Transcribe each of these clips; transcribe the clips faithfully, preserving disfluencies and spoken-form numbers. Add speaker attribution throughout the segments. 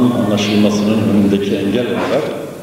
Speaker 1: Kur'an'ın anlaşılmasının önündeki engel olarak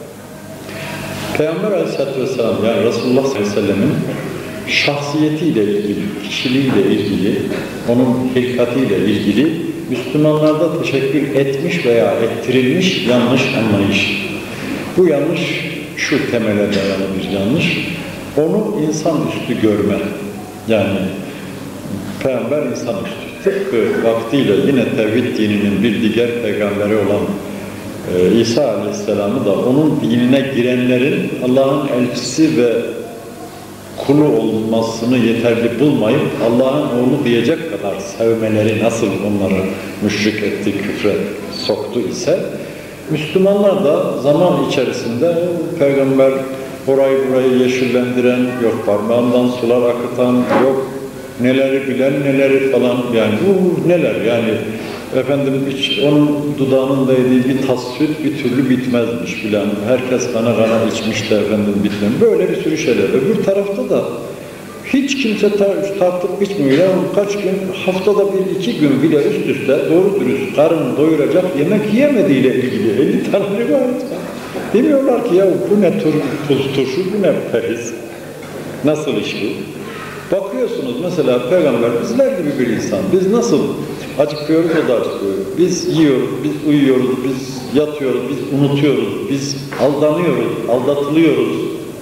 Speaker 1: Peygamber Aleyhisselatü Vesselam, yani Resulullah sallallahu aleyhi ve sellem'in şahsiyetiyle ilgili, kişiliğiyle ilgili, onun hilkatiyle ilgili Müslümanlarda teşekkül etmiş veya ettirilmiş yanlış anlayış. Bu yanlış şu temele dayalı bir yanlış. Onu insanüstü görme. Yani Peygamber insanüstü. Tıpkı vaktiyle yine tevhid dininin bir diğer peygamberi olan e, İsa Aleyhisselam'ı da onun dinine girenlerin Allah'ın elçisi ve kulu olmasını yeterli bulmayıp Allah'ın oğlu diyecek kadar sevmeleri nasıl onları müşrik etti, küfre soktu ise Müslümanlar da zaman içerisinde peygamber orayı burayı yeşillendiren, yok parmağından sular akıtan, yok neleri bilen neleri falan, yani bu neler yani efendim hiç onun dudağının değdiği bir tas süt bir türlü bitmezmiş bilen, herkes kana kana içmiş de efendim bitmem, böyle bir sürü şeyler. Öbür tarafta da hiç kimse tar tartıp içmiyor. Yani kaç gün, haftada bir iki gün bile üst üste doğru dürüst karın doyuracak yemek yemediğiyle ilgili elli tane rivayet var. Demiyorlar ki ya bu ne tur, tuz turşu, bu ne periz, nasıl iş bu? Bakıyorsunuz mesela peygamber bizler gibi bir insan. Biz nasıl acıkıyoruz, o da acıkıyor. Biz yiyoruz, biz uyuyoruz, biz yatıyoruz, biz unutuyoruz, biz aldanıyoruz, aldatılıyoruz.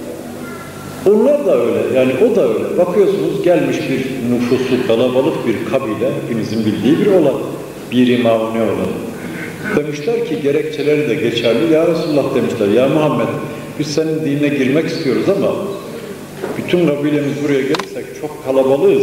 Speaker 1: Onlar da öyle, yani o da öyle. Bakıyorsunuz gelmiş bir nüfusu kalabalık bir kabile, hepinizin bildiği bir olay. Bir Maune olan. Demişler ki gerekçeleri de geçerli. Ya Resulullah demişler, ya Muhammed biz senin dinine girmek istiyoruz ama bütün kabilemiz buraya gelirsek çok kalabalığız.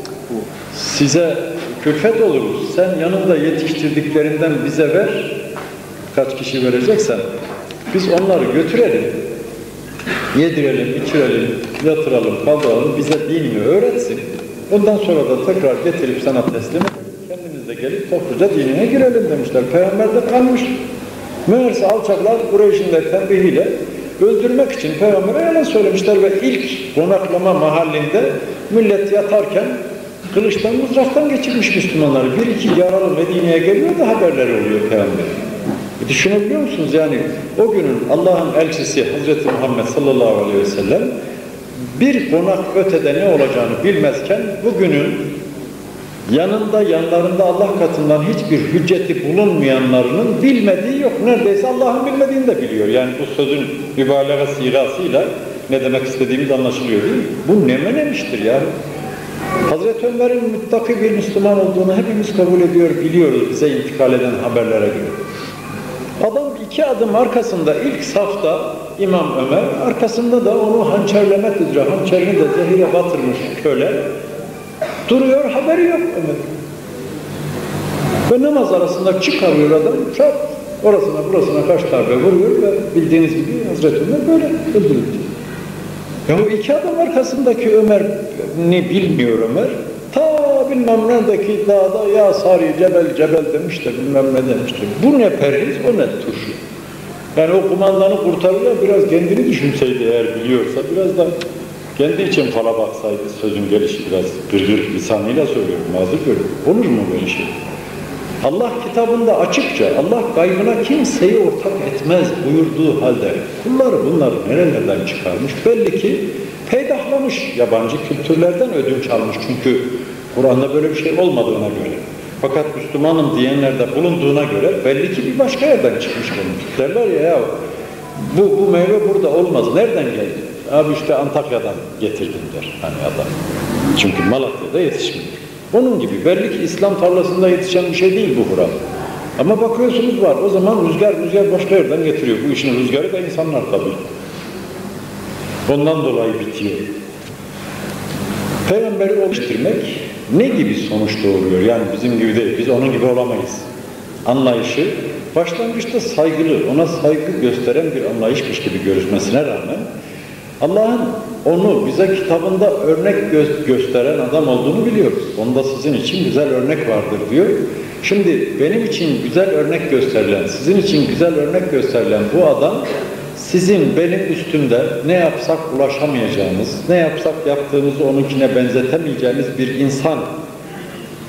Speaker 1: Size külfet oluruz. Sen yanında yetiştirdiklerinden bize ver. Kaç kişi vereceksen biz onları götürelim. Yedirelim, içirelim, yatıralım, kaldıralım, bize dinini öğretsin. Ondan sonra da tekrar getirip sana teslim edelim. Kendimiz de gelip topluca dinine girelim demişler. Peygamber de kalmış. Meğerse alçaklar Kureyş'in de tembihiyle öldürmek için Peygamber'e yalan söylemişler ve ilk konaklama mahallinde millet yatarken kılıçtan, mızraktan geçirmiş Müslümanları. Bir iki yaralı Medine'ye geliyor da haberleri oluyor Peygamber'in. E düşünebiliyor musunuz yani o günün Allah'ın elçisi Hazreti Muhammed sallallahu aleyhi ve sellem bir konak ötede ne olacağını bilmezken bugünün yanında yanlarında Allah katından hiçbir hücceti bulunmayanlarının bilmediği yok. Neredeyse Allah'ın bilmediğini de biliyor. Yani bu sözün mübalağa sigasıyla ne demek istediğimiz anlaşılıyor değil mi? Bu ne menemiştir ya? Hazreti Ömer'in muttaki bir Müslüman olduğunu hepimiz kabul ediyor, biliyoruz bize intikal eden haberlere göre. Adam iki adım arkasında ilk safta İmam Ömer, arkasında da onu hançerlemek üzere, hançerini de zehire batırmış köle. Duruyor, haberi yok Ömer. Ve namaz arasında çıkarıyor adam, çat, orasına burasına kaç darbe vuruyor ve bildiğiniz gibi Hazreti Ömer böyle öldürüldü. Ya o iki adam arkasındaki Ömer'i bilmiyor Ömer. Ta bilmem neredeki dağda ya Sari Cebel Cebel demiş de bilmem ne demiştir. Bu ne perhiz, o ne turşu. Yani o kumandanı kurtarıyor, biraz kendini düşünseydi eğer biliyorsa, biraz da kendi için fala baksaydı, sözün gelişi biraz gırgır lisanıyla söylüyorum, mazur görüyorum. Olur mu böyle şey? Allah kitabında açıkça, Allah gaybına kimseyi ortak etmez buyurduğu halde kulları bunları nerelerden çıkarmış? Belli ki peydahlamış, yabancı kültürlerden ödünç almış. Çünkü Kur'an'da böyle bir şey olmadığına göre. Fakat Müslümanım diyenlerde bulunduğuna göre belli ki bir başka yerden çıkmış olmuş. Derler ya, ya bu, bu meyve burada olmaz. Nereden geldi? Abi işte Antakya'dan getirdim der hani adam. Çünkü Malatya'da yetişmiyor. Onun gibi belli ki İslam tarlasında yetişen bir şey değil bu Kur'an. Ama bakıyorsunuz var. O zaman rüzgar rüzgar başka yerden getiriyor. Bu işin rüzgarı da insanlar tabii. Ondan dolayı bitiyor. Peygamberi oluşturmak ne gibi sonuç doğuruyor? Yani bizim gibi değil. Biz onun gibi olamayız. Anlayışı başlangıçta saygılı, ona saygı gösteren bir anlayışmış gibi görüşmesine rağmen Allah'ın onu bize kitabında örnek gö gösteren adam olduğunu biliyoruz. Onda sizin için güzel örnek vardır diyor. Şimdi benim için güzel örnek gösterilen, sizin için güzel örnek gösterilen bu adam sizin benim üstümde ne yapsak ulaşamayacağınız, ne yapsak yaptığımızı onunkine benzetemeyeceğiniz bir insan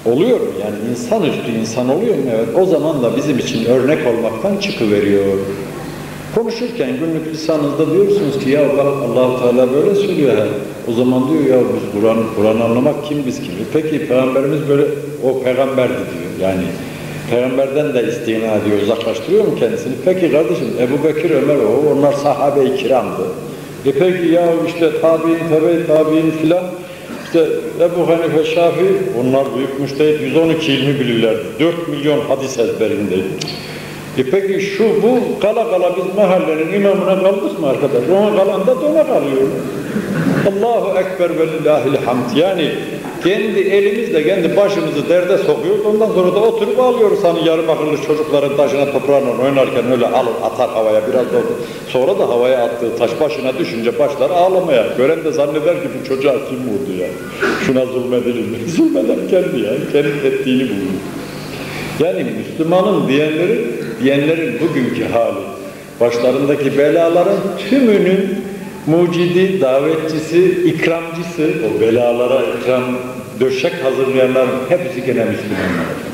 Speaker 1: oluyor mu? Yani insanüstü insan oluyor mu? Evet. O zaman da bizim için örnek olmaktan çıkıveriyor. Konuşurken günlük lisanınızda diyorsunuz ki ya Allah-u Teala böyle söylüyor. He. O zaman diyor ya biz Kur'an Kur'an anlamak kim biz kimi? Peki Peygamberimiz böyle o peygamberdi diyor. Yani Peygamberden de istina ediyor, uzaklaştırıyor mu kendisini? Peki kardeşim Ebu Bekir, Ömer o, onlar sahabe-i kiramdı. E peki ya işte tabi'in, tebe-i tabi'in filan, işte Ebu Hanife, Şafii, onlar büyük müştehit, yüz on iki ilmi bilirlerdi. dört milyon hadis ezberindeydi. E peki şu bu kala kala biz mahallenin imamına kaldık mı arkadaş? Ona kalan da dona kalıyor. Allahu Ekber ve lillahil hamd. Yani kendi elimizle kendi başımızı derde sokuyoruz. Ondan sonra da oturup ağlıyoruz. Hani yarım akıllı çocukların taşına toprağına oynarken öyle alır atar havaya biraz da sonra da havaya attığı taş başına düşünce başlar ağlamaya. Gören de zanneder ki bu çocuğa kim vurdu ya? Şuna zulmedilir mi? Zulmeden kendi ya. Kendi ettiğini bulur. Yani Müslümanın diyenlerin, diyenlerin bugünkü hali, başlarındaki belaların tümünün mucidi, davetçisi, ikramcısı, o belalara ikram, döşek hazırlayanların hepsi gene Müslümanlar.